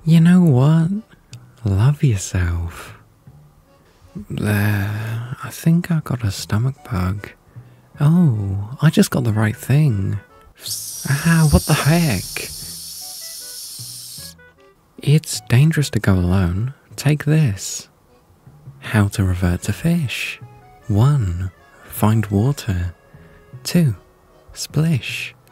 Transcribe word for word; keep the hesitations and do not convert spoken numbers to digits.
You know what? Love yourself. There, I think I got a stomach bug. Oh, I just got the right thing. Ah, what the heck? It's dangerous to go alone. Take this. How to revert to fish. one. Find water. two. Splish.